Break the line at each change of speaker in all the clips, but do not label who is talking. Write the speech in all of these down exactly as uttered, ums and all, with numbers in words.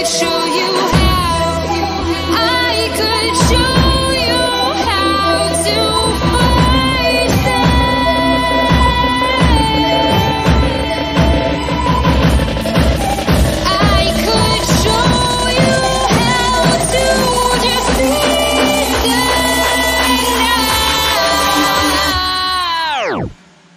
show you how. I could show you how to fight them. I could show you how to just be there now.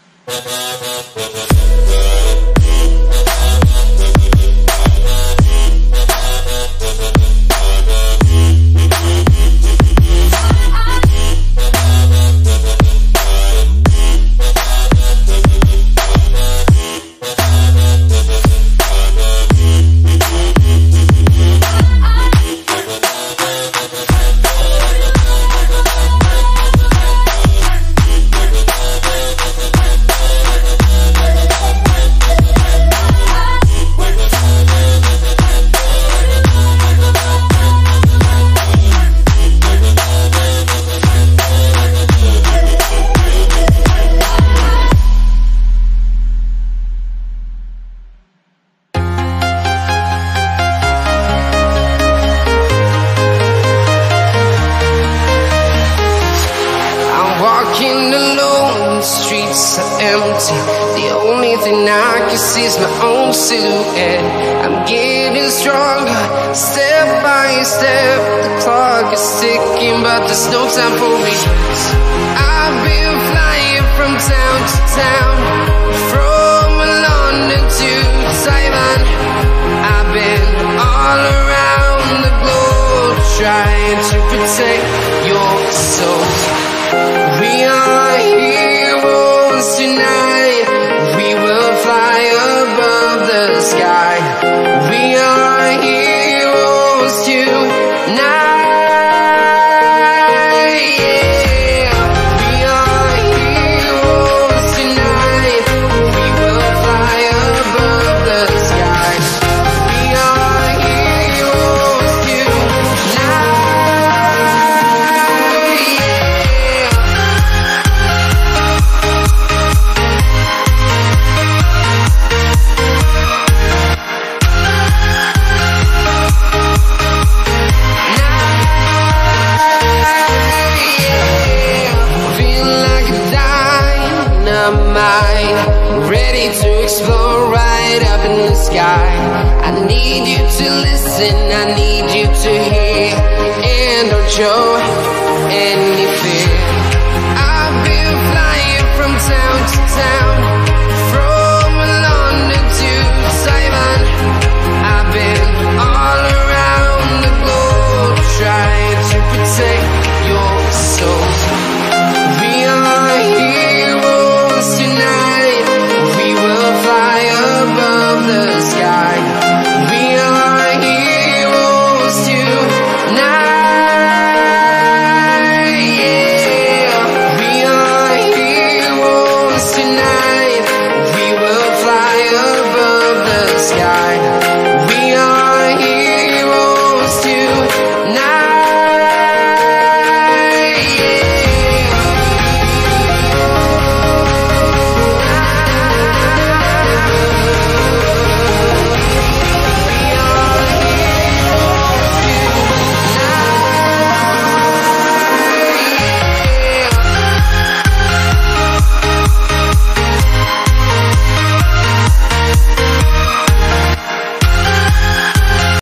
Walking alone, the streets are empty. The only thing I can see is my own silhouette. I'm getting stronger, step by step. The clock is ticking, but there's no time for me. I've been flying from town to town, from London to Taiwan. I've been all around the globe, trying to protect your soul. We are heroes tonight. We will fly above the sky. We are heroes tonight. Yeah. We are heroes tonight. We will fly above the sky. We are heroes tonight. Ready to explore right up in the sky. I need you to listen, I need you to hear, and don't show any fear. I've been flying from town to town,